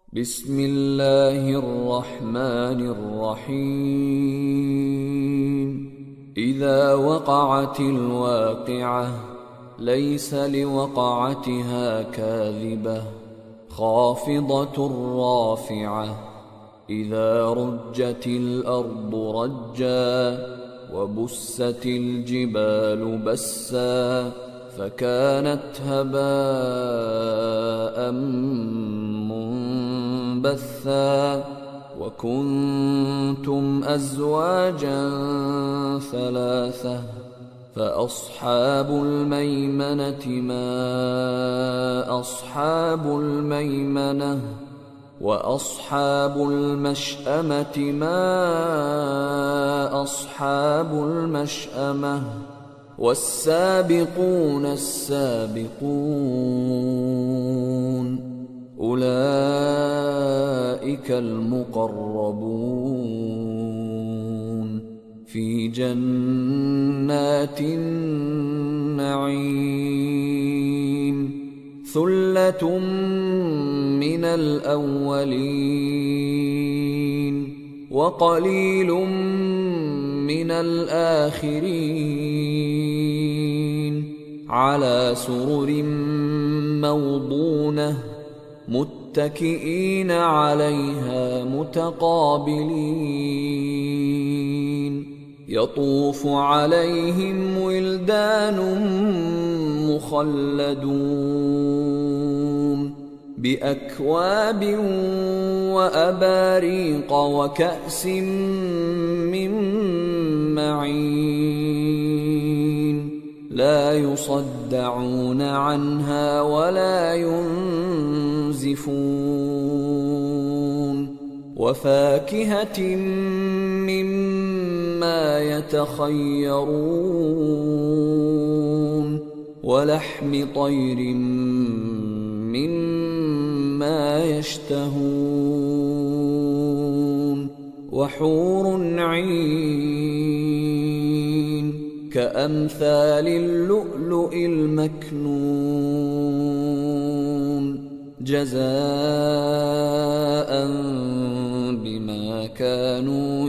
بسم الله الرحمن الرحيم إذا وقعت الواقعة ليس لوقعتها كاذبة خافضة رافعة إذا رجت الأرض رجا وبست الجبال بسا فكانت هباء منبثا وكنتم أزواجا ثلاثة فأصحاب الميمنة ما أصحاب الميمنة وأصحاب المشأمة ما أصحاب المشأمة والسابقون السابقون أولئك المقربون في جنات النعيم ثلة من الأولين وقليل من الآخرين على سرر موضونة متكئين عليها متقابلين يطوف عليهم ولدان مخلدون بأكواب وأباريق وكأس من معين لا يصدعون عنها ولا ينزفون وفاكهة مما يتخيرون ولحم طير مما يشتهون وحور عين كأمثال اللؤلؤ المكنون جزاء بما كانوا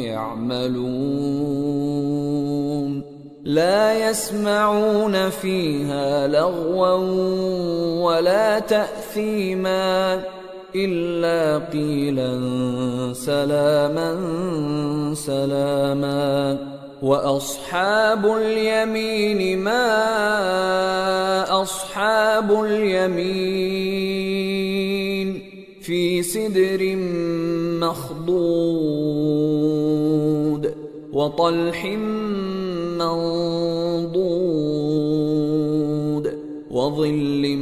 يعملون لا يسمعون فيها لغوا ولا تأثيما إلا قيلا سلاما سلاما وأصحاب اليمين ما أصحاب اليمين في سدر مخضود وطلح منضود وظل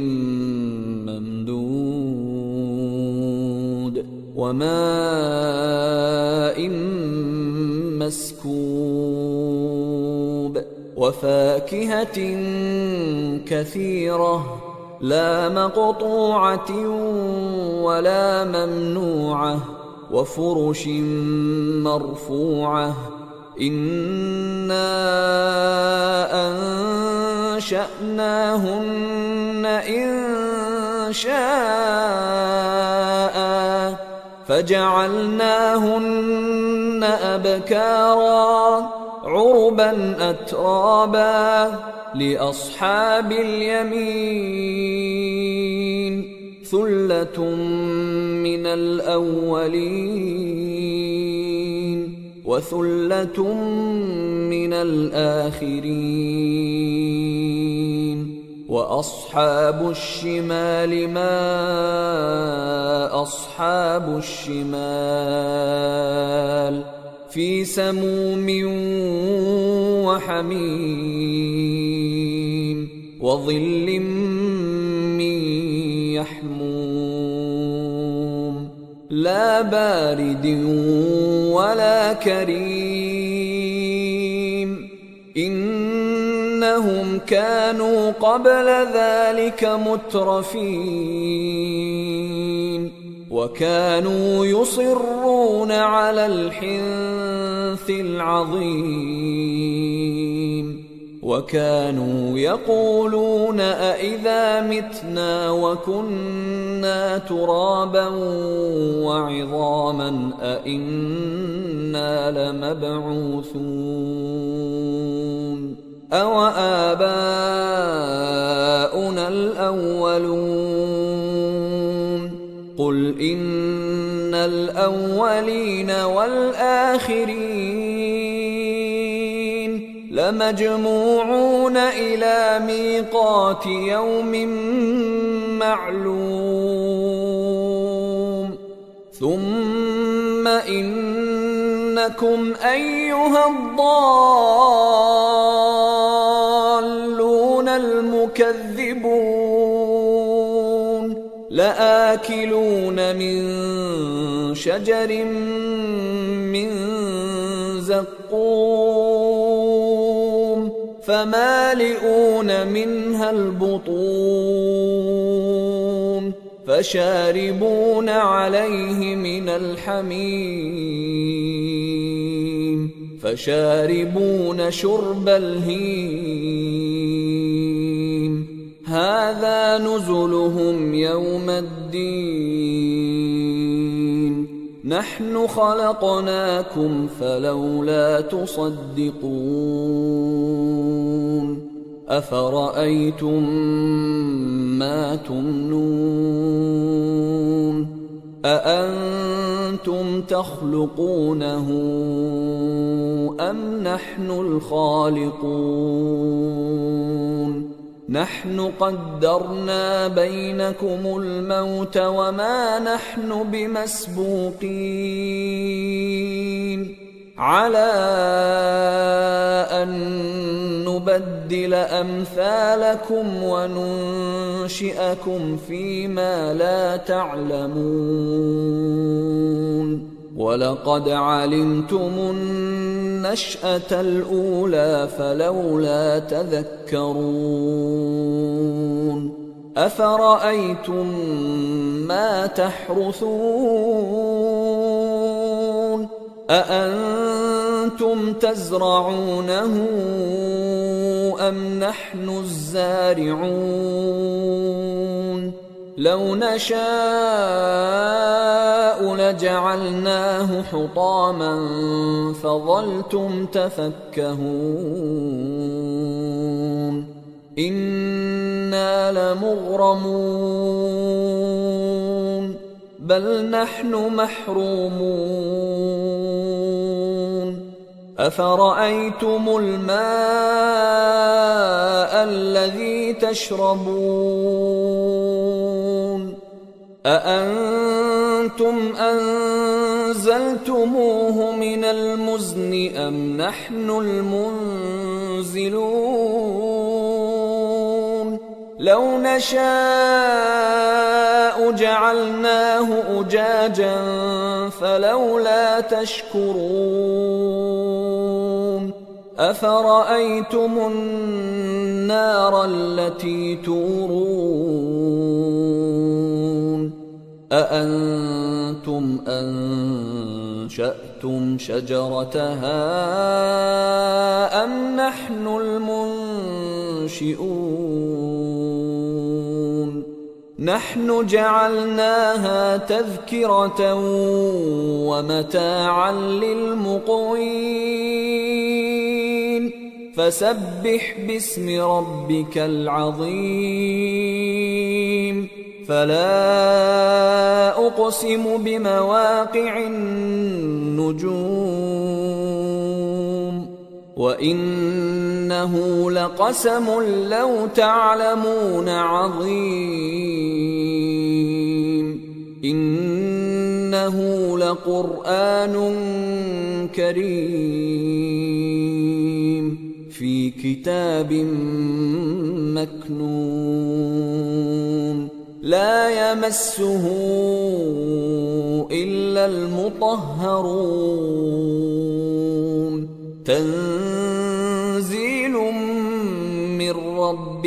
ممدود وماء مسكوب وفاكهة كثيرة لا مقطوعة ولا ممنوعة وفرش مرفوعة إنا أنشأناهن إنشاء فجعلناهن أبكارا عربا أترابا لأصحاب اليمين ثلة من الأولين وثلة من الآخرين وأصحاب الشمال ما أصحاب الشمال في سموم وحميم وظل من يحموم لا بارد ولا كريم إنهم كانوا قبل ذلك مترفين وكانوا يصرون على الحنث العظيم وكانوا يقولون أإذا متنا وكنا ترابا وعظاما أإنا لمبعوثون أو آباؤنا الأولون قل إن الأولين والآخرين لمجموعون إلى ميقات يوم معلوم ثم إنكم أيها الضالون المكذبون لآكلون من شجر من زقوم فمالئون منها البطون فشاربون عليه من الحميم فشاربون شرب الهيم هذا نزلهم يوم الدين نحن خلقناكم فلولا تصدقون أفرأيتم ما تمنون أأنتم تخلقونه أم نحن الخالقون نحن قدرنا بينكم الموت وما نحن بمسبوقين على أن نبدل أمثالكم وننشئكم فيما لا تعلمون ولقد علمتم النشأة الأولى فلولا تذكرون أفرأيتم ما تحرثون أأنتم تزرعونه أم نحن الزارعون لو نشاء لجعلناه حطاما فظلتم تفكهون إنا لمغرمون بل نحن محرومون أفرأيتم الماء الذي تشربون أأنتم أنزلتموه من المزن أم نحن المنزلون لو نشاء جعلناه أجاجا فلولا تشكرون أفرأيتم النار التي تورون أأنتم أنشأتم شجرتها أم نحن المنشئون نحن جعلناها تذكرة ومتاعا للمقوين فسبح باسم ربك العظيم فلا أقسم بمواقع النجوم وإنه لقسم لو تعلمون عظيم إنه لقرآن كريم في كتاب مكنون لا يمسه إلا المطهرون تنزيل من رب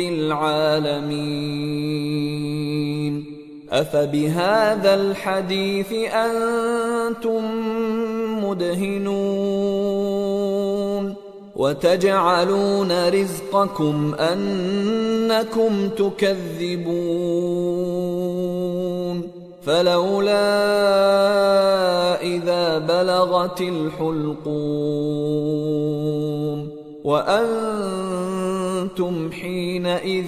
العالمين أفبهذا الحديث أنتم مدهنون وتجعلون رزقكم أنكم تكذبون فلولا إذا بلغت الحلقوم وأنتم حينئذ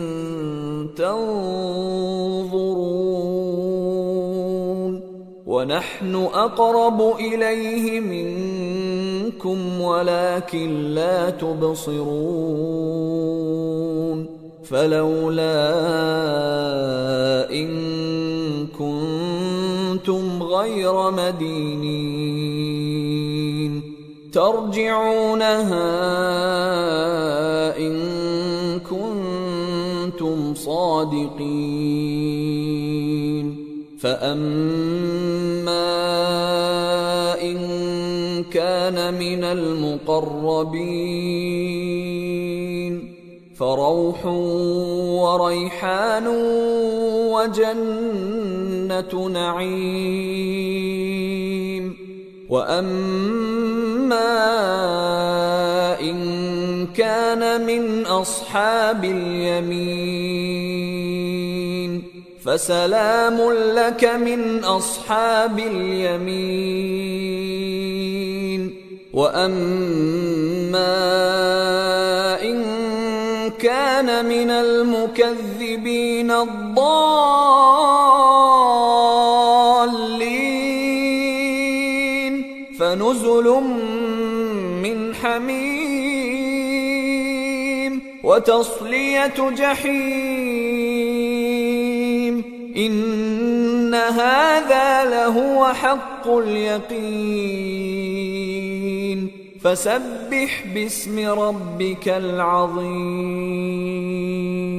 تنظرون ونحن أقرب إليه منكم ولكن لا تبصرون فلولا إن كنتم غير مدينين ترجعونها إن كنتم صادقين فأما إن كان من المقربين فروح وريحان وجنة نعيم وأما إن كان من أصحاب اليمين فسلام لك من أصحاب اليمين وأما إن كان من المكذبين الضالين فنزل من حميم وتصلية جحيم إن هذا لهو حق اليقين فسبح باسم ربك العظيم